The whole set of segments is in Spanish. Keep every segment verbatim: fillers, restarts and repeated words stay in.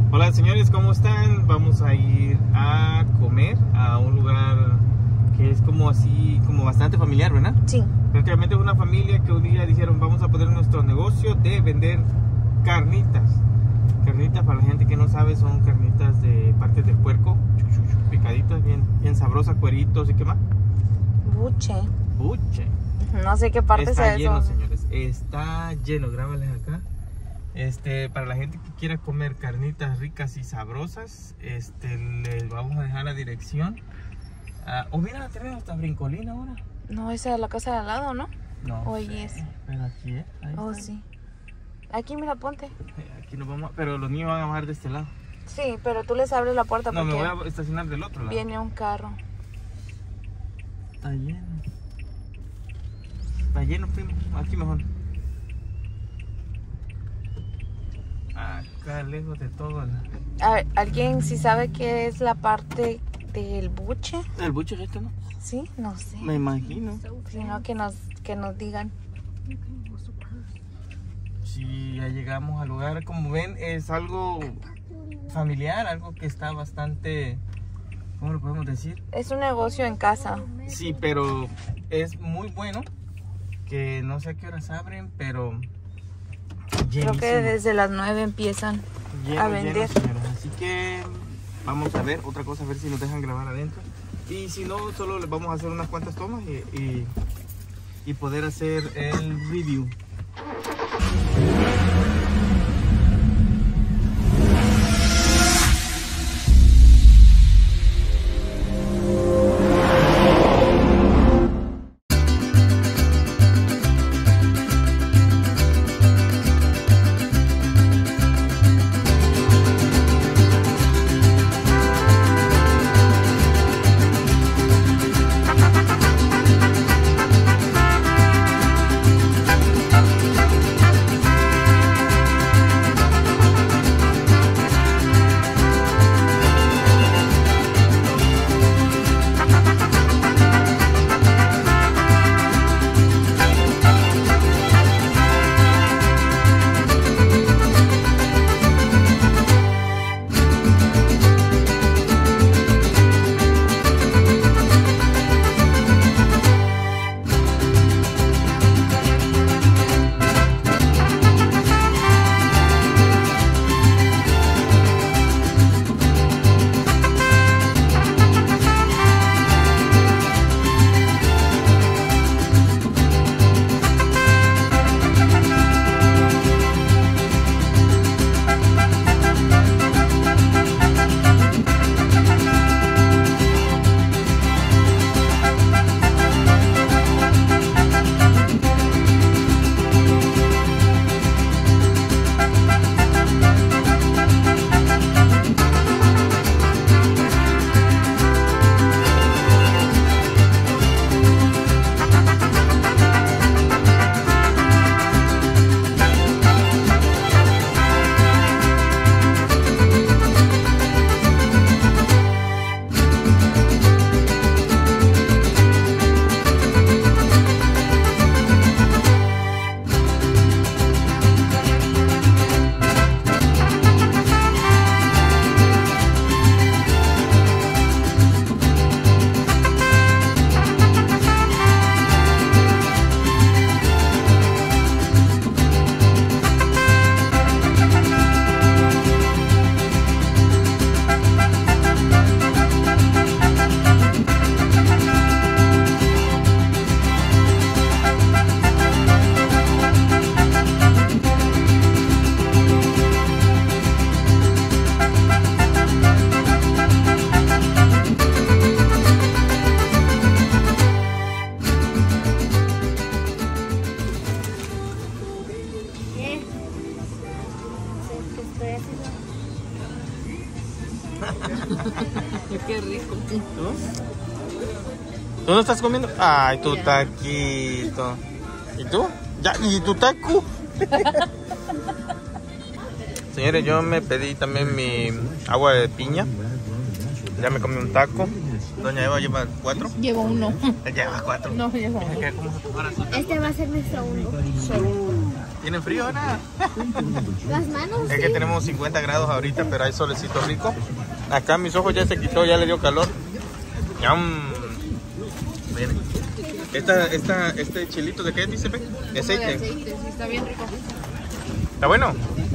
Hola señores, ¿cómo están? Vamos a ir a comer a un lugar que es como así, como bastante familiar, ¿verdad? Sí. Prácticamente es una familia que un día dijeron vamos a poner nuestro negocio de vender carnitas. Carnitas, para la gente que no sabe, son carnitas de partes del puerco, picaditas, bien, bien sabrosas, cueritos y qué más. Buche. Buche. No sé qué parte Está sea lleno, eso. señores. Está lleno. Grábales acá. Este, para la gente que quiera comer carnitas ricas y sabrosas, este, les vamos a dejar la dirección. Uh, oh, mira, tenemos hasta brincolina ahora. No, esa es la casa de al lado, ¿no? No. Oye, sé, es. Pero aquí, ¿eh? Ahí Oh, está. sí. Aquí, mira, ponte. Aquí nos vamos, a... pero los niños van a bajar de este lado. Sí, pero tú les abres la puerta No, me porque voy a estacionar del otro lado. viene un carro. Está lleno. Está lleno, primo. Aquí mejor. Acá lejos de todo. A ver, ¿alguien sí sabe qué es la parte del buche? El buche es este, ¿no? Sí, no sé. Me imagino. Si no, que nos, que nos digan. Sí, ya llegamos al lugar. Como ven, es algo familiar, algo que está bastante, ¿cómo lo podemos decir? Es un negocio en casa. Sí, pero es muy bueno. Que no sé a qué horas abren, pero Creo que desde las nueve empiezan lleno, a vender. lleno, señores. Así que vamos a ver otra cosa, a ver si nos dejan grabar adentro. Y si no, solo les vamos a hacer unas cuantas tomas y, y, y poder hacer el review. Qué rico. ¿Tú? ¿Tú no estás comiendo? Ay, tu taquito. ¿Y tú? Ya, ¿y tu taco? Señores, yo me pedí también mi agua de piña. Ya me comí un taco. Doña Eva lleva cuatro. Llevo uno. Lleva cuatro. No, llevo uno. Mira que cómo se tu corazón. Este va a ser nuestro uno. ¿Tienen frío ahora? Las manos. Es que tenemos cincuenta grados ahorita, pero hay solecito rico. Acá mis ojos ya se quitó, ya le dio calor. Yum. Miren. Esta, esta, este chilito de qué dice, Pe? De aceite. De aceite, sí, está bien rico. ¿Está bueno?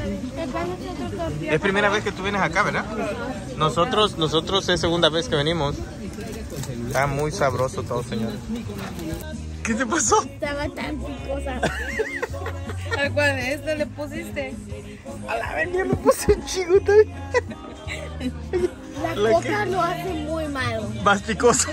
Es primera vez que tú vienes acá, ¿verdad? Nosotros, nosotros es segunda vez que venimos. Está muy sabroso todo, señores. ¿Qué te pasó? Estaba tan picosa. ¿A cuál de esto le pusiste? A la vez ya me puse un chingo también. La, La coca que... lo hace muy malo. Más picoso.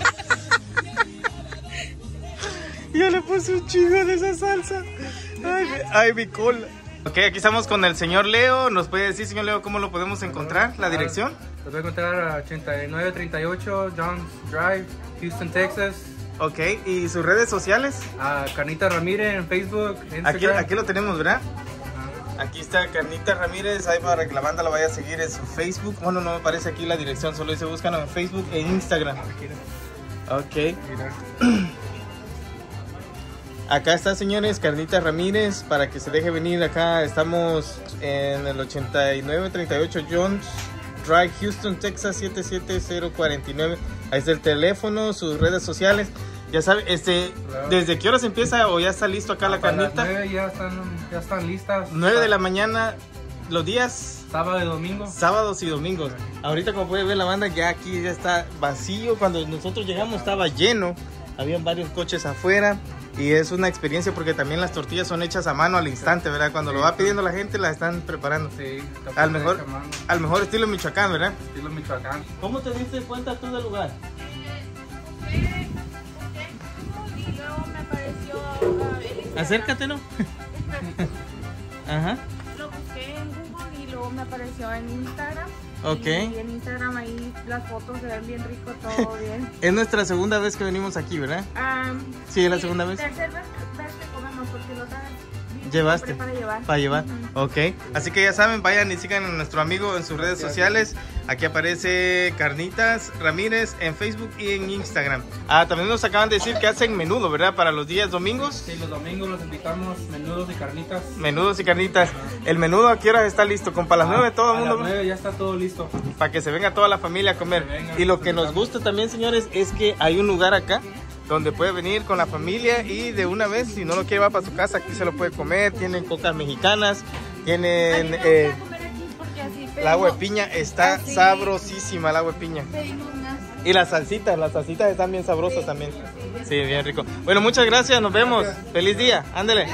Yo le puse un chingo de esa salsa. Ay, ay, mi cola. Ok, aquí estamos con el señor Leo. ¿Nos puede decir, señor Leo, cómo lo podemos encontrar? ¿La dirección? Lo voy a encontrar a ochenta y nueve treinta y ocho Johns Drive, Houston, Texas. Ok, ¿y sus redes sociales? A Carnita Ramírez en Facebook, Instagram. Aquí, aquí lo tenemos, ¿verdad? Aquí está Carnita Ramírez, ahí para que la banda la vaya a seguir en su Facebook. Bueno, no me aparece aquí la dirección, solo dice búscalo en Facebook e Instagram. Ok. Acá está, señores, Carnita Ramírez, para que se deje venir acá. Estamos en el ochenta y nueve treinta y ocho Johns Drive, Houston, Texas, siete siete cero cuatro nueve. Ahí está el teléfono, sus redes sociales. Ya sabe, este, Claro. ¿desde qué horas empieza o ya está listo acá la Para las carnita? nueve ya están, ya están listas. nueve de la mañana, los días Sábado y domingo. sábados y domingos. Ahorita, como puede ver la banda, ya aquí ya está vacío. Cuando nosotros llegamos estaba lleno, habían varios coches afuera. Y es una experiencia porque también las tortillas son hechas a mano al instante, ¿verdad? Cuando Sí, lo va sí. pidiendo la gente, las están preparando. Sí, Al mejor, al mejor estilo Michoacán, ¿verdad? Estilo Michoacán. ¿Cómo te diste cuenta tú del lugar? Y luego me apareció uh, el Instagram. Acércate, ¿no? Ajá. Lo busqué en Google y luego me apareció en Instagram. Ok. Y en Instagram ahí las fotos se ven bien rico, todo bien. Es nuestra segunda vez que venimos aquí, ¿verdad? Um, Sí, es la segunda vez. Tercera vez, vez que comemos porque lo traes. Llevaste Para llevar. para llevar, Ujú. ok. Así que ya saben, vayan y sigan a nuestro amigo en sus redes sociales. Aquí aparece Carnitas Ramírez en Facebook y en Instagram. Ah, también nos acaban de decir que hacen menudo, ¿verdad? Para los días domingos. Sí, los domingos los invitamos, menudos y carnitas. Menudos y carnitas. El menudo a qué hora está listo, con para las nueve todo el A mundo. las nueve ya está todo listo. Para que se venga toda la familia a comer. Que vengan, Y lo que nos nos gusta también, señores, es que hay un lugar acá donde puede venir con la familia y de una vez, si no lo quiere, va para su casa, aquí se lo puede comer. Tienen cocas mexicanas, A mí tienen... me eh, gusta comer aquí porque así el agua de pedimos- piña está así sabrosísima, el agua de piña. pedimos unas- Y las salsitas, las salsitas están bien sabrosas también. Sí, bien rico. Bueno, muchas gracias, nos vemos. Feliz día, ándele.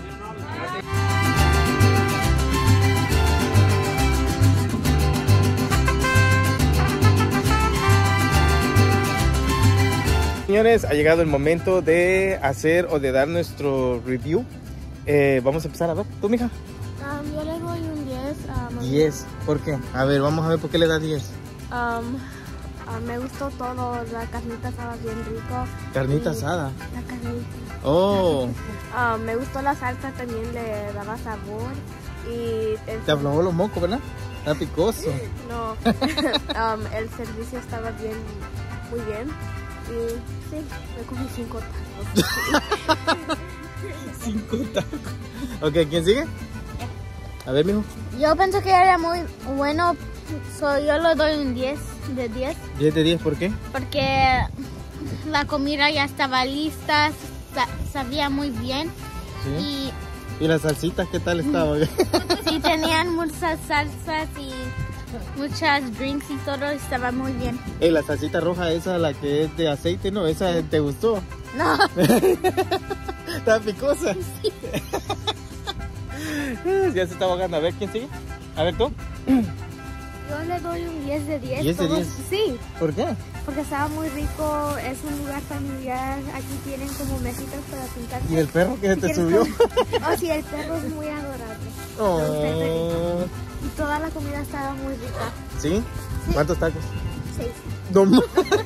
Señores, ha llegado el momento de hacer o de dar nuestro review. Eh, vamos a empezar a ver. ¿Tú, mija? Um, yo le doy un diez. Um, diez. ¿Por qué? A ver, vamos a ver por qué le da diez. um, uh, me gustó todo, la carnita estaba bien rico. Carnita Y- asada. La carnita. Oh, Um, me gustó la salsa, también le daba sabor. Y el, te aflojó los mocos, ¿verdad? Está picoso. no, um, el servicio estaba bien, muy bien. Y sí, me comí cinco tacos. Cinco tacos. Ok, ¿quién sigue? A ver, mijo. Yo pienso que era muy bueno, so yo le doy un diez de diez diez de diez, ¿por qué? porque la comida ya estaba lista, sa- sabía muy bien Sí. ¿Y las salsitas qué tal estaban? y sí tenían muchas salsas y muchas drinks y todo estaba muy bien. Ey, la salsita roja esa, la que es de aceite, ¿no? ¿Esa te gustó? No, Está picosa. Ya se está ahogando. A ver, ¿quién sigue? A ver, ¿tú? Yo le doy un diez de diez. ¿diez de todo- diez? Sí, ¿Por qué? porque estaba muy rico, es un lugar familiar, aquí tienen como mesitas para sentarse. ¿Y el perro que se te ¿Quieres subió? comer? Oh, sí, el perro es muy adorable. Oh. Y toda la comida estaba muy rica. ¿Sí? ¿Cuántos tacos? Seis. No más.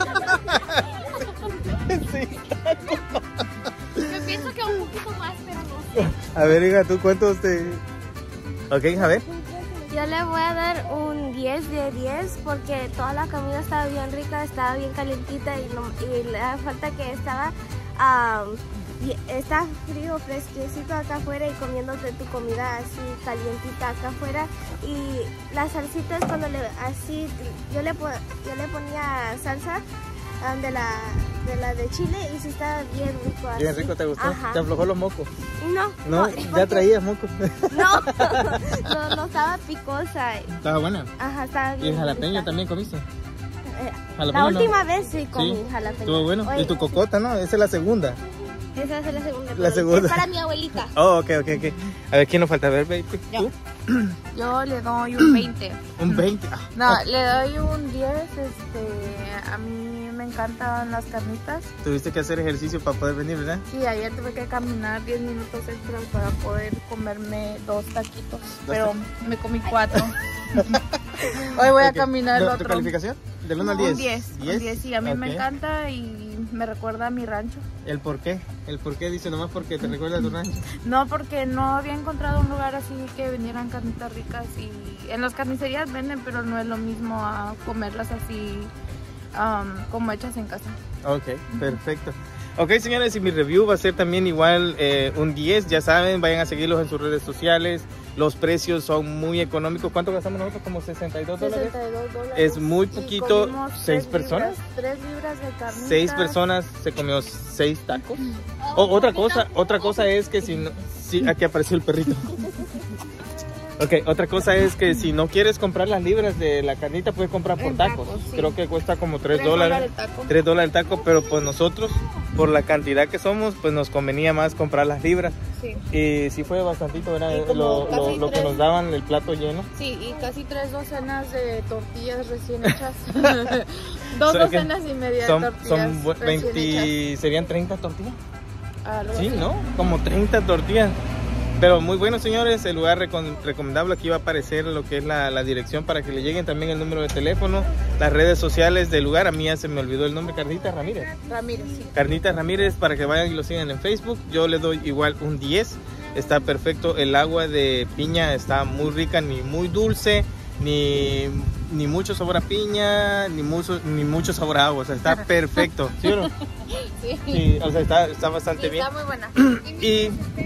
yo pienso que un poquito más, pero no. A ver, hija, ¿tú cuántos te...? Ok, a ver. Yo le voy a dar un diez de diez porque toda la comida estaba bien rica, estaba bien calentita y, no, y la falta que estaba, um, y está frío, fresquecito acá afuera y comiéndote tu comida así calientita acá afuera. Y las salsitas cuando le así yo le, yo le ponía salsa um, de la de la de Chile y sí estaba bien rico así. Bien rico, ¿te gustó? Ajá. ¿Te aflojó los mocos? No, No, no ya porque- traías mocos. No, no, no estaba picosa. Estaba buena. Ajá, estaba ¿Y bien el jalapeño rica. también comiste? Eh, ¿Jalapeño La no? última vez sí comí Sí, jalapeño. estuvo bueno. Oye, Y tu cocota, ¿no? Esa es la segunda. Esa es la segunda. La pero segunda. Es para mi abuelita. Oh, ok, ok, ok. A ver, ¿quién nos falta? A ver, baby. ¿Tú? Yo le doy un veinte. Un veinte. Ah, No, ok. le doy un diez. Este, a mí me encantan las carnitas. Tuviste que hacer ejercicio para poder venir, ¿verdad? Sí, ayer tuve que caminar diez minutos extras para poder comerme dos taquitos, pero me comí cuatro. Hoy voy a Ok. caminar el ¿Tu otro. calificación? ¿Del uno al diez? Un diez, un diez, sí, a mí me Ok. encanta y me recuerda a mi rancho. ¿El por qué? ¿El por qué? Dice nomás porque te recuerda a tu rancho. No, porque no había encontrado un lugar así que vendieran carnitas ricas y en las carnicerías venden, pero no es lo mismo a comerlas así um, como hechas en casa. Ok, perfecto. Ok, señores, y mi review va a ser también igual eh, un diez. Ya saben, vayan a seguirlos en sus redes sociales. Los precios son muy económicos. ¿Cuánto gastamos nosotros? ¿Como sesenta y dos dólares? sesenta y dos dólares. Es muy Y poquito. comimos ¿Seis tres personas? libras- Tres libras de carnitas. Seis personas se comió seis tacos. O, otra cosa, otra cosa es que si no, sí, aquí apareció el perrito. Ok, otra cosa es que si no quieres comprar las libras de la carnita, puedes comprar por En tacos. tacos, sí. Creo que cuesta como tres Tres dólares. dólares el taco. tres dólares el taco, pero pues nosotros, por la cantidad que somos, pues nos convenía más comprar las libras. Sí. Y sí fue bastantito, era Y lo, como lo- casi lo que tres- nos daban el plato lleno. Sí, y casi tres docenas de tortillas recién hechas. Dos O sea que docenas y media Son, de tortillas son bu- recién veinte, serían treinta tortillas. hechas. Algo Sí, así. ¿no? Como treinta tortillas. Pero muy bueno, señores, el lugar recom- recomendable. Aquí va a aparecer lo que es la, la dirección para que le lleguen, también el número de teléfono, las redes sociales del lugar. A mí ya se me olvidó el nombre, Carnita Ramírez. Ramírez, sí. Carnita Ramírez, para que vayan y lo sigan en Facebook. Yo le doy igual un diez. Está perfecto. El agua de piña está muy rica, ni muy dulce, ni, ni mucho sabor a piña, ni mucho, ni mucho sabor a agua. O sea, está perfecto. ¿Sí o no? Sí. Sí, o sea, está, está bastante Sí, bien. está muy buena. Y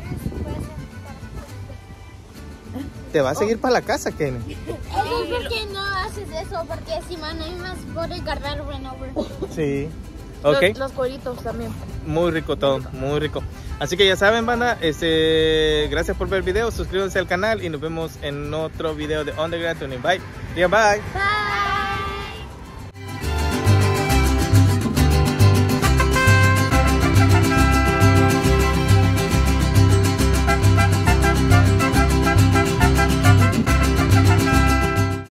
te va a seguir para la casa, Kenny. ¿Por qué no haces eso? Porque si man, hay más por agarrar run over. Sí. Ok. Los, los cueritos también. Muy rico todo, muy rico. Así que ya saben, banda, este, gracias por ver el video, suscríbanse al canal y nos vemos en otro video de Underground Tuning. Bye. Yeah, bye. Bye.